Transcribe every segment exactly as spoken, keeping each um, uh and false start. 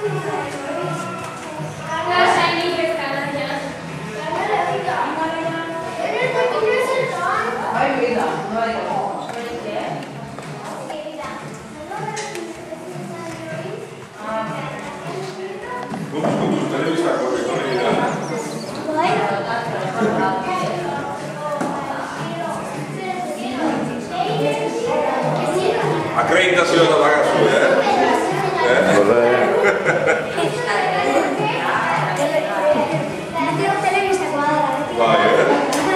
Akkreditazioa pagazu, eh? Bai, eh?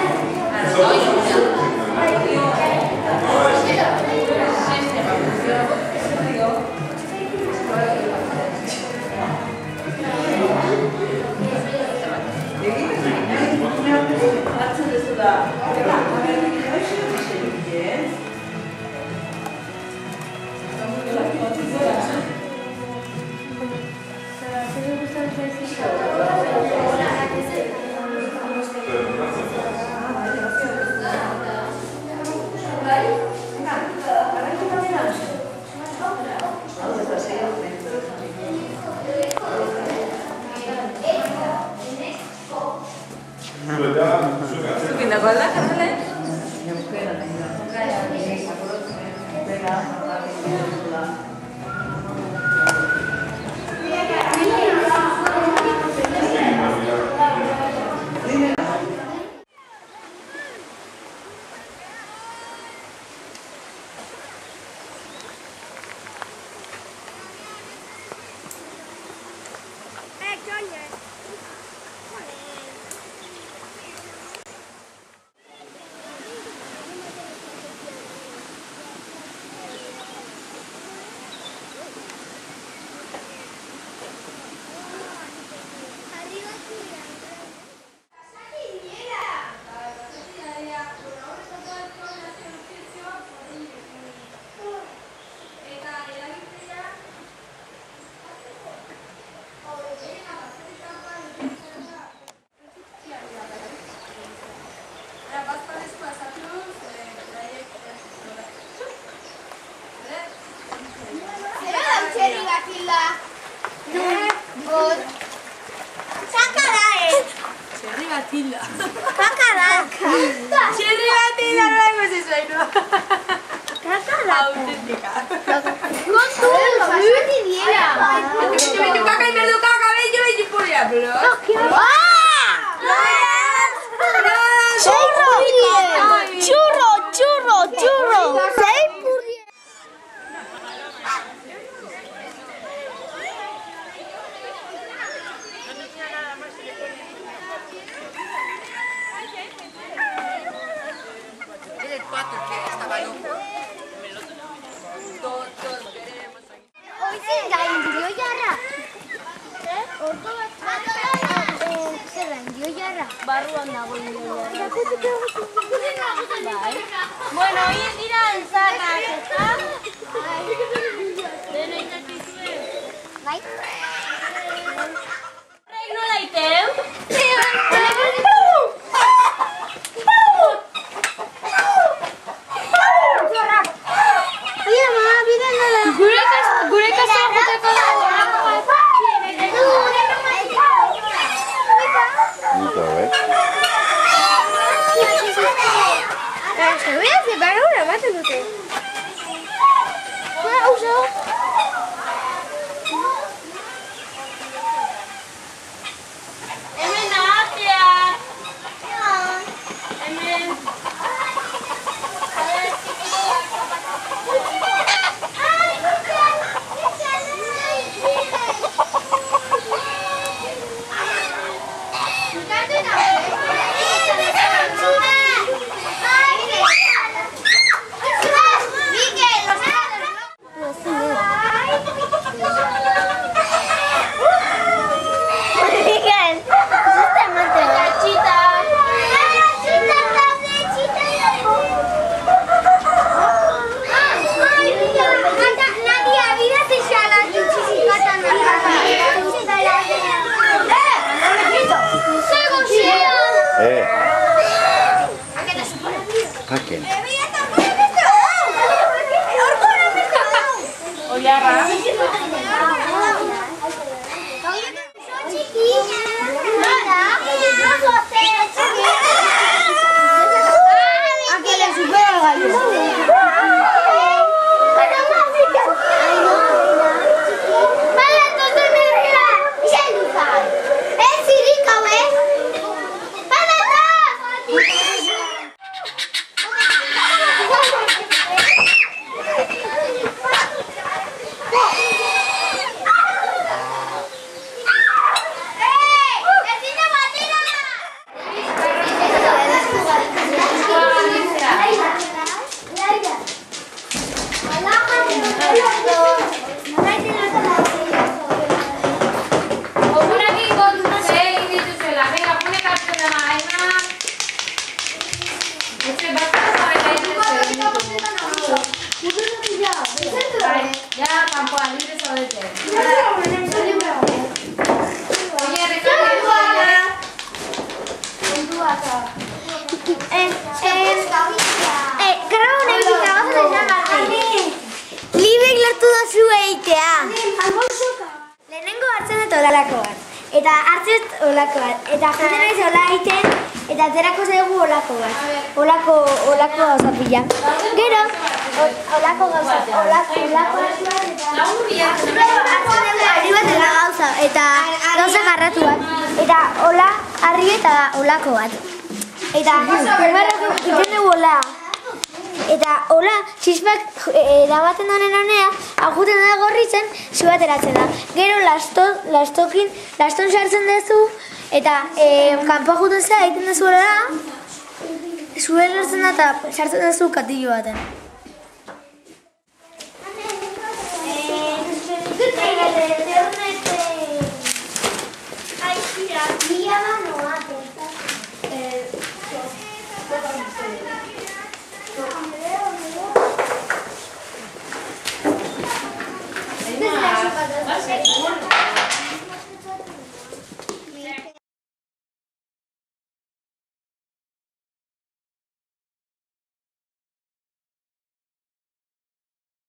Zukin dago alda, karrele? Batilla. Cacaraca. Cherry batilla, no hay más eso, ¿no? Cacaraca. Auténtica. No tú, no te diera. Yo me caca y me lo caca, ve, yo me por allá, pero. Churro, churro, churro, churro. Seis por diez. Hoy se ganó Yarra. Ordu bat zer gandio Yarra. Barruan dago Yarra. Bai. Bueno, hoy dira alzanak, ezta? Dena itakizue. Bai. Horrek nola iteu? Gure kasa joteko dago. Nunca, ¿ves? Se voy a separar una más de usted. ¿Puedo usar? Hemen nahazia. Hemen. Eh. Paken. Oiarra. olako bat. Eta hartzez olako bat. Eta juten naiz ola egiten, eta aterako zaigu olako bat. Olako, olako gauza pila. Gero, olako gauza, olako, olako gauza bat, eta hartzen dugu harri bat eta gauza, eta gauza garratu bat. Eta ola, harri eta olako bat. Eta garratu iten dugu ola. Eta hola, txispak erabaten donen honea, ajuten da gorritzen, zu bat eratzen da. Gero lastokin, laston sartzen duzu, eta kanpo ajuten zera egiten duzu da, zu erortzen da eta sartzen duzu katillo baten.